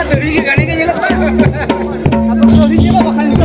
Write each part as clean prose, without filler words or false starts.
Tadi gani kan nyelok kan? Atau tadi nyelok bakal itu.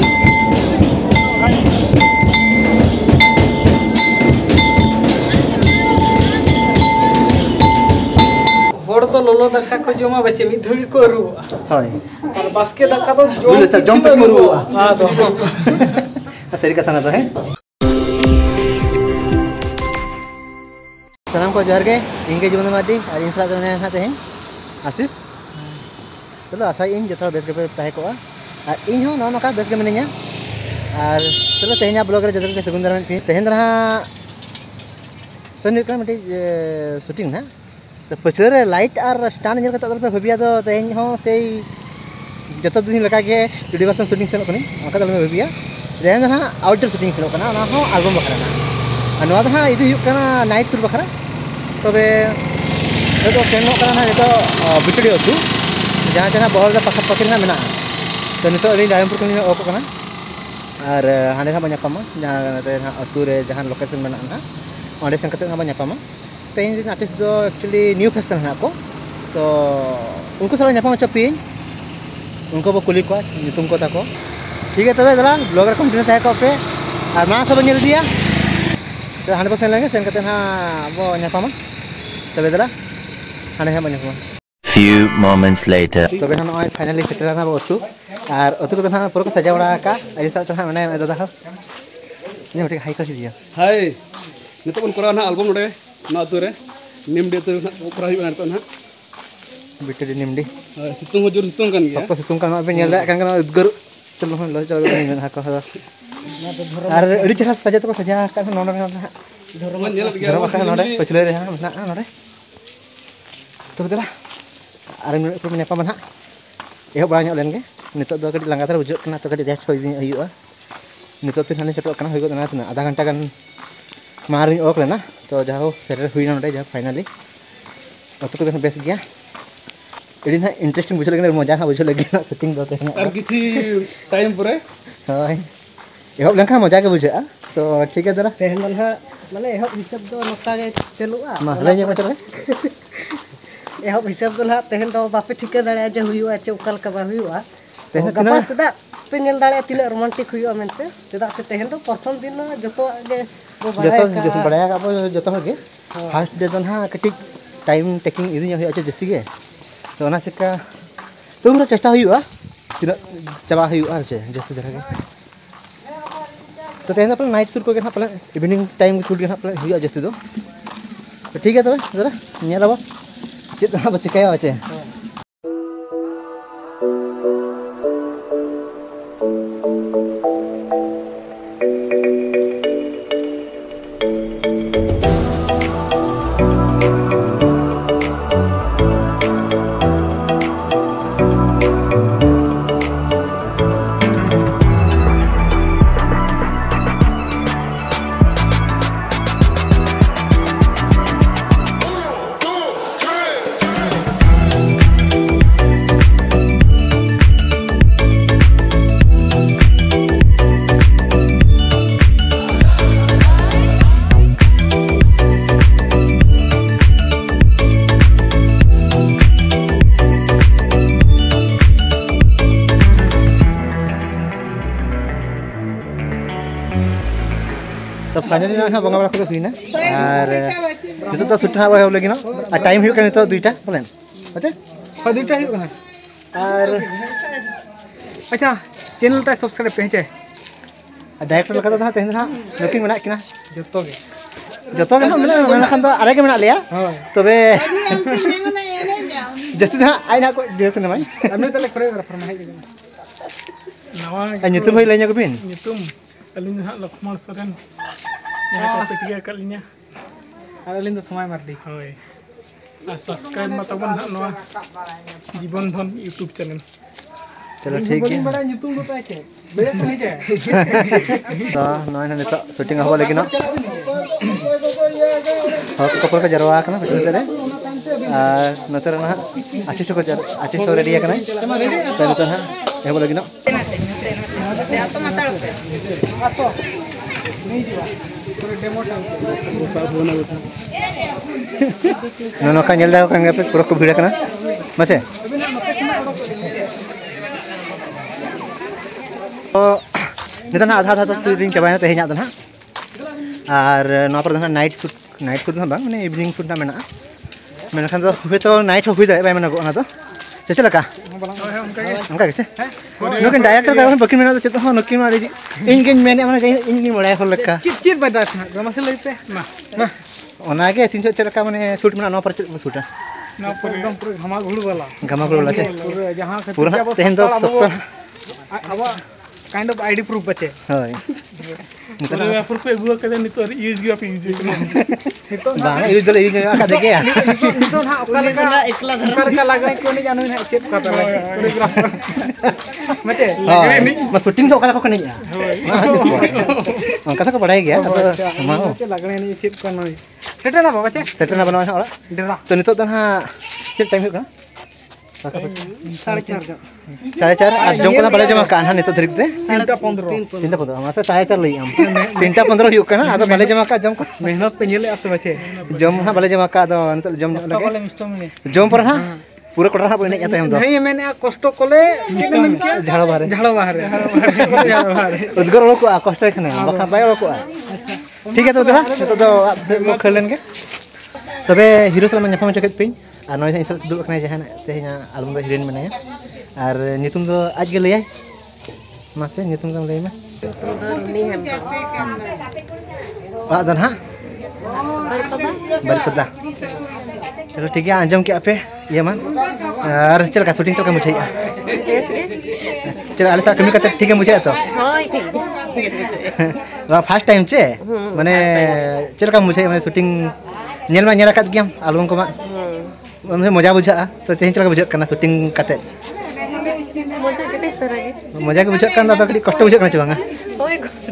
Hor to lolo daka ko joma bache mid dhagi ko ru. Hoy. Ar baske daka to jom pe ru. Ha to. Seri kata na to hai. Salam ko johar ge inge जीवन माडी और इन साथ में हाते हैं आशीष चलो आशा इन जतो base के ताहे को और इन हो नो का बेस के मिनिया और चलो तेहना ब्लॉग रे जतो के सेकेंडर में तेहन रहा सनी का मटे शूटिंग ना तो पछरे लाइट और स्टैंड नेल कता पे भबिया तो तेहन हो से जतो दिन लगा के यूनिवर्सल शूटिंग सेनो कनी ओका दल में भबिया तेहन रहा आउटडोर शूटिंग सेनो कना ना हो एल्बम बखरा ना हाँ इधर हुकना नाइट शूट बखरा तबे तो सेनो कना नितो बिटड़ी अतु जहाँ जहाँ बहल पाखा पाखी ना मेना तो नितो अली रायमपुर को ओको कना और हांडे ना बन्यापामा जहाँ अतु रे जहाँ लोकेशन मेना ना ओंडे सेन कते ना बन्यापामा तेन आर्टिस्ट दो एक्चुअली न्यू फेस कना को तो उनको साला न्यापामा चपिन उनको बो कुली को नितुम को ताको ठीक है तबे दला ब्लॉगर कंटिन्यू थाय को पे और मा सब नेल दिया तो 100% लगे सेन कते ना बो न्यापामा तबे दला हांडे ना बन्यापामा few moments later तबे ना नय फाइनली सेटल ना अतु और अतु को ना पूरा को सजा बड़ा का अली सा ना माने दादा हो ने मटे हाई कर दिया हाय नितो बन करा ना एल्बम रे ना अतु रे निमडे तो करा हुई ना तो ना बिटड़ी निमडी सितुंग हो जोर सितुंग kan गया सब तो सितुंग kan पे नेल kan उद्गर चलो हम लो चलो ना हाको और अड़ी चरा सजा तो सजा का नोन धर्म नेल गया धर्म का नोडे पछले रे ना नोडे तो बेदला आरे मिनट पर नेपा मन हा एहो बड़ा ᱧᱚᱜ len ge नितो दो कडी लांगा थार बुझो कना तो कडी रेस्ट होई हुआ नितो तो हाने सेटो कना होई गो ना आधा घंटा गान मारिन ओक लेना तो जाहो सेटर हुई ना नोडे जा फाइनली अतो को बेस गया एडी ना इंटरेस्टिंग बुझो लगे मजा हा बुझो लगे ना शूटिंग दो तेना और किछि टाइम परे हाय एहो लंखा मजा के बुझा तो ठीक है जरा तेहन दल माने एहो हिसाब दो नोता के चलुआ मा ले ᱧᱮ चले एहो हिसाब दल तेहन दो बापे ठिका दाड़े जे हुआ चे उकल का बा हुआ तेहन गपा सदा पे नेल दाड़े तिना रोमांटिक हुआ मेनते चदा से तेहन दो प्रथम दिन जतो जे बो जतो बड़ाया का अब जतो हगे फर्स्ट डे तो ना कटिक टाइम टेकिंग इदी हुआ चे जस्ती के तो ना चिका तुमरा चेष्टा हुआ तिना चबा हुआ चे जस्ती धरा के तो तेहन अपन नाइट शूट को के ना पले इवनिंग टाइम शूट के ना पले हुआ जस्ती तो ठीक है तबे जरा नेलाबो चेत ना बच्चे क्या बच्चे तो फाइनली ना बंगा बड़ा को हुईना और जतो तो शूट ना हो लगी ना और टाइम हुई कने तो दुईटा बोलेन अच्छा और दुईटा हुई कना और अच्छा चैनल ता सब्सक्राइब पे है डायरेक्टर लगा तो तेहन ना लुकिंग मेना किना जतो के ना मेना खान तो आरे के मेना लिया तबे जस्ती ना आइना को डायरेक्शन माई अमे तले कोरियोग्राफर मा है नवा nyutum hoy lainnya ko bin nyutum alin ha Lakshman Soren ya ka tiga kalinya alin do samay mardi hoy subscribe mata ban noa जीवन धन YouTube channel चलो ठीक है बड़ा nyutum do pa che bele to नहीं है तो नय ना नितो शूटिंग हवा लगी ना हक कपल का जरवा कना फिर रे नतर ना आर्टिस्ट रेडी है कना तो नतर ना हवा लगी ना तो माताड़ आसो नहीं जीवा पूरे डेमो नो नो का नेल दाओ का पे पूरा को भिड़ा कना मचे नित ना आधा आधा शूटिंग चाबायना तेहें ना और नॉ पर नाइट शूट ना बांग माने इवनिंग शूट ना मेना मेनखान तो हुए तो नाइट हुई दाड़े बाय मेना ना तो चेचे लका उनका कैसे नुकिन डायरेक्टर का बकिन मेना तो चेतो नुकिन मारी इन गिन मेने माने इन गिन बड़ाय होल लका चिट बदा मसे लइते ना ओना के तीन चो लका माने शूट मेना नॉ पर शूटा ना पर एकदम पूरा घमाघुल वाला चे पूरा जहां पूरा तेहन दो सप्त अब काइंड ऑफ आईडी प्रूफ बचे होय नितर प्रूफ पे गुआ करे नितो यूज गया पे यूज नितो बांग यूज दले यूज का देखे नितो ना ओकला एकला धरका लागले कोनी जानो ना चेक करता लागे कोरियोग्राफर मते लागले मा शूटिंग तो ओकला को कनी उनका तो बड़ाई गया तो मा लागले नि चेक करनो सेटा ना बाबा चे सेटर ना बनवा ओला डेरा तो नितो तो ना के टाइम हो का 4:30 जम को बड़े जमा कान नितो धरिक दे 3:15 मासे 4:30 लई आम 3:15 हुई कना आदो बड़े जमा का जम को मेहनत पे नेले आते बचे जम हा बड़े जमा का दो नितो जम लगे जम पर हा पूरा कोठा बने जाते हम दो नहीं मैंने कष्ट कोले झाड़ो बाहर उद्गर को कष्ट खने बखा बाय को ठीक है तो दला तो से खेलन के तबे हीरो साल में ᱧᱟᱯᱟᱢ ᱪᱚᱠᱮᱛ ᱯᱤᱧ ᱟᱨ ᱱᱚᱭ ᱥᱟᱞ ᱫᱩᱲᱩᱵ ᱠᱟᱱᱟᱭ ᱡᱟᱦᱟᱸ ᱛᱮᱦᱮᱧ ᱟᱞᱚᱢ ᱫᱚ ᱦᱤᱨᱳᱭᱤᱱ ᱢᱮᱱᱟᱭᱟ ᱟᱨ ᱧᱩᱛᱩᱢ ᱫᱚ ᱟᱡ ᱜᱮ ᱞᱟᱹᱭᱟᱭ ᱢᱟᱥᱮ ᱧᱩᱛᱩᱢ ᱫᱚ ᱞᱟᱹᱭ ᱢᱮ ᱚᱲᱟᱜ ᱫᱚ ᱱᱟᱦᱟᱜ ᱵᱟᱨᱤᱯᱟᱫᱟ चलो ठीक है आंजम के आपे ये मान और चल का शूटिंग तो का मुझे चल आले सा कमी करते ठीक है मुझे तो हां फर्स्ट टाइम चे माने चल का मुझे माने शूटिंग नेल मा नेला कात गयम एल्बम को मा माने मजा बुझा तो तेन चल का बुझा करना शूटिंग करते मजा के बुझा करना तो कड़ी कष्ट बुझा करना चबांगा ओए कष्ट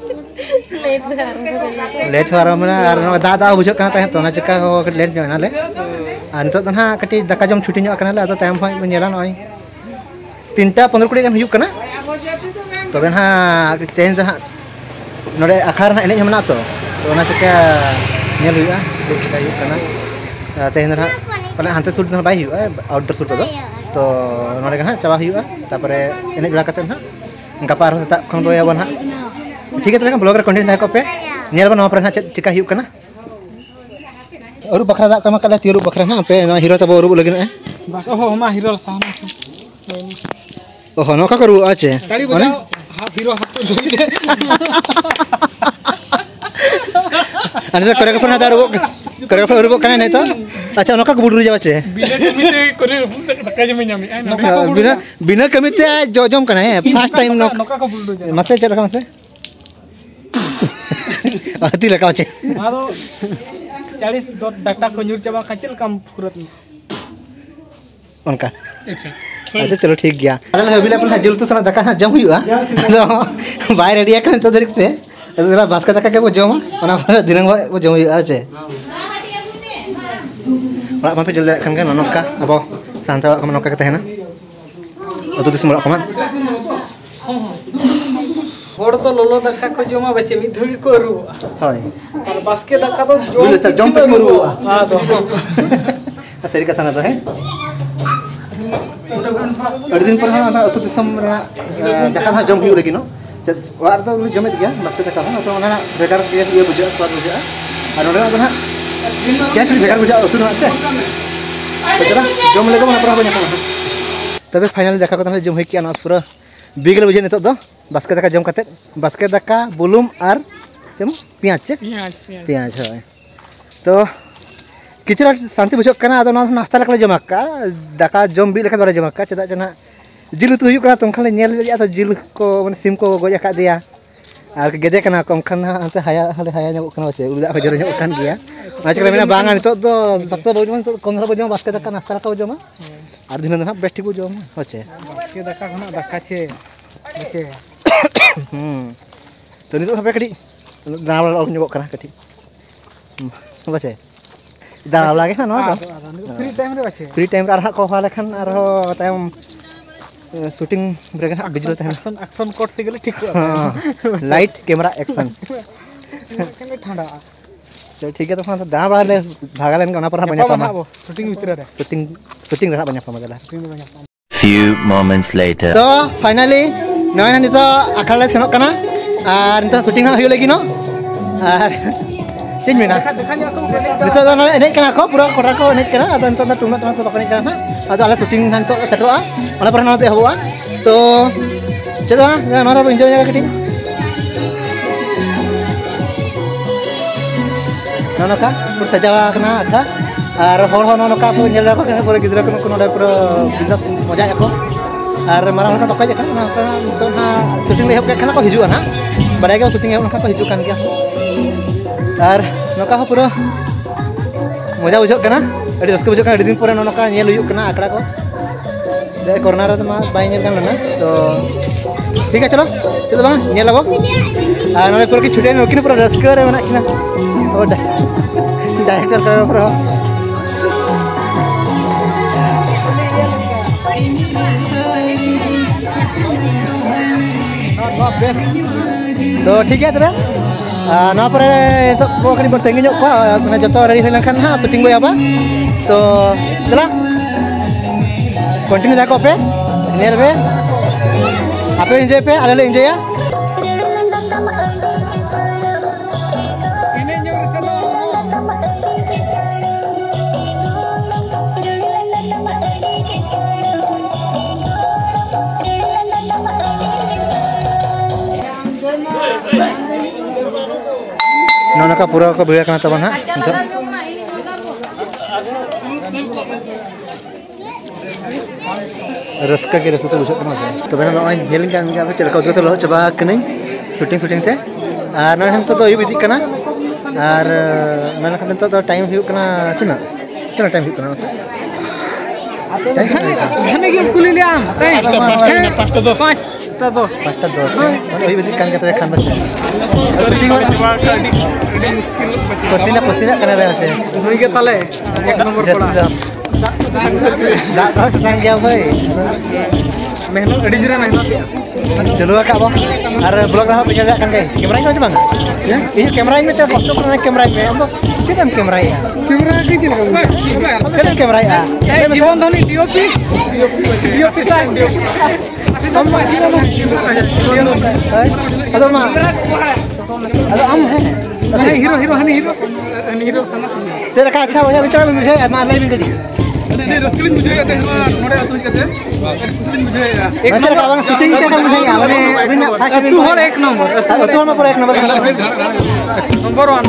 लेट हारा मना आर दादा बुझा करना तो ना चका लेट जाना ले आन तो ना कटी दाका जम छुटी ᱧᱚᱜ ᱠᱟᱱᱟ ᱞᱮ ᱟᱫᱚ ᱛᱟᱭᱚᱢ ᱦᱚᱸ ᱧᱮᱞᱟ ᱱᱚᱭ 3:15 ᱠᱩᱲᱤ ᱜᱟᱱ ᱦᱩᱭᱩᱜ ᱠᱟᱱᱟ ᱛᱚᱵᱮ ᱱᱟ ᱛᱮᱦᱮᱧ ᱫᱚ ᱱᱚᱰᱮ ᱟᱠᱷᱟᱲ ᱨᱮᱱᱟᱜ ᱮᱱᱮᱡ ᱢᱮᱱᱟᱜ ᱛᱚ ᱚᱱᱟ ᱪᱮᱠᱟ ᱧᱮᱞ ᱦᱩᱭᱩᱜᱼᱟ ᱪᱮᱠᱟ ᱦᱩᱭᱩᱜ ᱠᱟᱱᱟ ᱛᱮᱦᱮᱧ ᱫᱚ ᱯᱟᱞᱮ ᱦᱟᱱᱛᱮ ᱥᱩᱴ ᱫᱚ ᱵᱟᱭ ᱦᱩᱭᱩᱜᱼᱟ ᱟᱣᱴᱰᱳᱨ ᱥᱩᱴ ᱫᱚ ᱛᱚ ᱱᱚᱰᱮ ᱜᱮ ᱦᱟᱸᱜ ᱪᱟᱵᱟ ᱦᱩᱭᱩᱜᱼᱟ ᱛᱟᱨᱯᱚᱨᱮ ᱮᱱᱮᱡ ᱵᱟᱲᱟ ᱠᱟᱛᱮ ᱦᱟᱸᱜ ᱜᱟᱯᱟ ᱟᱨᱦᱚᱸ ᱥᱮᱛᱟᱜ ᱠᱷᱚᱱ ᱫᱚᱭᱟᱵᱚᱱ ᱦᱟᱸᱜ ठीक है तो ब्लॉग रे कंटेंट थाको पे नेल बन पर हाँ चिका हुई कना अरु बखरा दा कमा कला तिरु बखरा ना पे ना हीरो तब अरु लगिन ए ओहो मा हीरो साहना ओहो नोका करू आचे माने हां हीरो हाथ अरे करे को ना दारू करे को अरु कना नहीं तो अच्छा नोका को बुडरू जावे बिना कमिते करे बका जमे ᱧᱟᱢಿ बिना कमिते जोजम कना है फर्स्ट टाइम नोका को बुडरू जावे मसे चल का मसे आती लगा चे आरो 40 डाटा को न्यूर चाबा खचल काम फुरत उनका अच्छा अच्छा चलो ठीक गया अरे हबिला अपन जुल तो साला दका जम हुआ बाय रेडी कर तो देखते अदला बास्का दका के वो जम ओना दिनंग वो जम हुआ छे ओला मा पे जल खान के ननका अब सांता को ननका के तहना अतो दिस मोला कमान होड़ तो लोलो दका को जमा बचे मि धुई को रु हाय और बास्के दका तो जम पे मरु हां तो सरी कथा ना तो है अड़ दिन पर हां अतो दिसम दका ना जम हुई लेकिन वार तो जमत गया बास्के दका ना तो ना बेकार ये बुझा स्वाद बुझा और ओडा ना क्या फिर बेकार बुझा अतो ना से बेकार जम लेको ना पर बना तबे फाइनल दका को जम हुई किया ना पूरा बिगल बुझे नितो दो बास्के दाका जम कते बास्के दाका बुलुम और तेम पियाज चे पियाज है तो किचरा शांति बुझक कना आदो नास्ता लकले जमाका दाका जम बि लेका दरे जमाका चदा जना जिल तु हुयुक कना तोंखान नेल लिया तो जिल को माने सिम को गोज का दिया और गेदे कना कोंखान अंते हाया हाया ᱧᱚᱜ कना चे उदा को जरो ᱧᱚᱜ कान गया आज के मेना बांगा नितो दो सख्त बजम 15 बजम बास्के दाका नास्ता लका बजम और दिन ना बेस्टी को जम होचे बास्के दाका खना दाका चे चे तो नितो sampai kadi दावला और ᱧᱚᱜ कना कटी बाचे दावला के ना तो फ्री टाइम रे बाचे फ्री टाइम रे को हाले खान और टाइम शूटिंग ब्रेक बिजली तहन एक्शन कोट ते गेले ठीक लाइट कैमरा एक्शन ठंडा ठीक है तो खान दाना बड़ा ले भागा लेन का पर banyak pama शूटिंग भीतर रे syuting rah banyak pama adalah Few moments later. तो फाइनली नय नितो आखला सेनक kana ar नितो syuting ha huyu lagi no ar change मेना नितो दा एनेज kana ko pura kora ko एनेज kana ado नितो दा tungna to enej kana ado ala syuting nanto setroa ala pernah nanti hawa तो चलो हां नरा enjoy jaga keting नोनका पुर सजावा कना था और हर हर नोनका को नेल राखो कना पुरा गिदरा को नोडा पुरा बिजनेस मजा याको और मारांग हटा तोका जखा ना तो ना शूटिंग ले हब कना को हिजुआ ना बड़ाय के शूटिंग हब को हिजु कान गया और नोका हो पुरा मजा बुझो कना अडी रस्क बुझो कना अडी दिन पुरा नोनका नेल हुयु कना आकड़ा को दे कोरोना रे मा बाय नेल कान लना तो ठीक है चलो चलो बा नेल लगो और नोले पुरा की छुटे नोकिन पुरा रस्क रे मना किना और डायरेक्टर का प्रो तो ठीक है तबे ना पर तो को करी बरतेंगे को माने जतो रेडी होय लखन हा शूटिंग बय आबा तो चला कंटिन्यू जाको पे नेर बे आपे एंजॉय पे आले एंजॉय या नोना का पूरा को भिड़ा करना तबन हां रस्का के रस्ता बुझो कना तो बेना नय हेलिंग कान के चल को तो लो चबा कनै शूटिंग ते आर न हम तो युब इदी कना आर मेन खान तो टाइम हुई कना किना टाइम हुई कना घने के कुली ले आम 5:10 वही बजी कान के खान बच्चे मुश्किल बचे पसीना करने रहे से हुई के तले एक नंबर पड़ा दा का गया भाई मेहनत अड़ी जरा मेहनत चलो का बो और ब्लॉग रहा पे जागा kan कैमरा में बang ये कैमरा में तो फोटो करना कैमरा में हम तो कितन कैमरा है कैमरा के लगा कितन कैमरा है जीवन धनी डीओपी टाइम हम अदो मा अदो हम है हीरो से रखा अच्छा हो बिचारा में मुझे मार ले बिंदी नहीं रस्कलिन मुझे कहते हैं नोडे अतु कहते हैं रस्कलिन मुझे एक नंबर का शूटिंग के मुझे माने अभी तू हर एक नंबर तू हम पर एक नंबर नंबर 1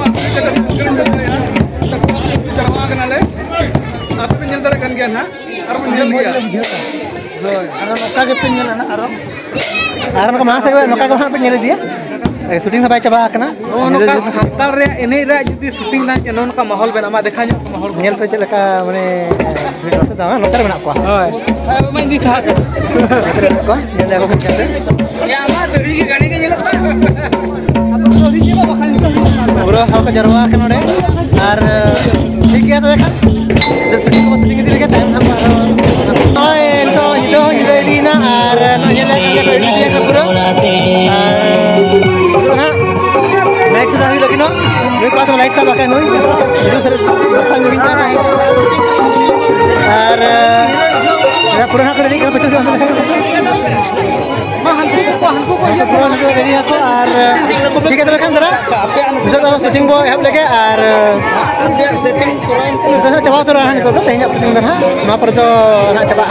चरवा कनाले आप पे नेल दरे कन गया ना और नेल गया अरे नोका के पिन ना अरे नोका मास के नोका को पे नेल दिया शूटिंग सबाय चबा कना नोका संताल रे एने रे जदी शूटिंग ना एनो नोका माहौल बेना मा देखा जो माहौल नेल पे चलका माने वीडियो से दावा नोकर बना को होय मैं दी साथ को नेल को करते या मा दड़ी के गाड़ी के नेल अब तो ही जेबा बखानी तो पूरा हाउ का जरवा कना रे और ठीक है तो देखा शूटिंग को शूटिंग दिले के टाइम हम ओए तो इदो दीना और नेल के वीडियो के पूरा नेक्स्ट टाइम लगी नो मेरे पास लाइट का बाकी नहीं वीडियो सर बखान नहीं जाना है और मेरा पूरा कर रेडी कर बच्चों से हमको पूरा रेडी है और ठीक है तो काम जरा bisa shooting boy help lagi और setting तो coba तो रहा है तो तैयार shooting dah ना पर तो nak coba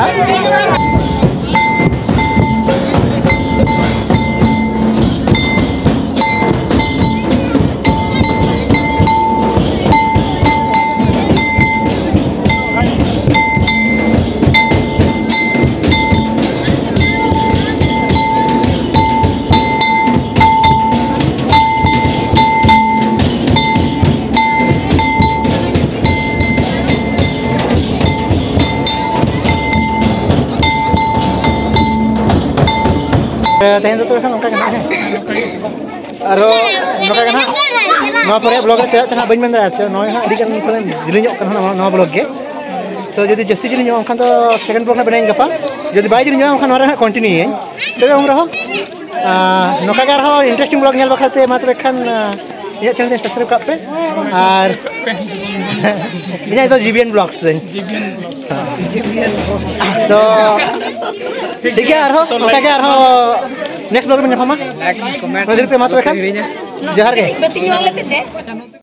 तहन तो kan ongka kana aro noka kana no pore blog re kana bain men da noy ha adi kan pholen jilinyok kana no blog ge तो जदि जस्ती जलिnyok onkan तो सेकंड ब्लॉग ना बनाएंगे गपा जदि बाय जलिnyok onkan नोरा कंटिन्यू है तो हम रहो नोका गा रहो इंटरेस्टिंग ब्लॉग नेल बखाते मात्र खान इन्हें चैनल सब्सक्राइब कर पे और इन्हें तो जीबीएन ब्लॉग्स से तो ठीक है यार हो ओके यार हो नेक्स्ट ब्लॉग में नेक्स्ट कमेंट पे मत रखा जहर के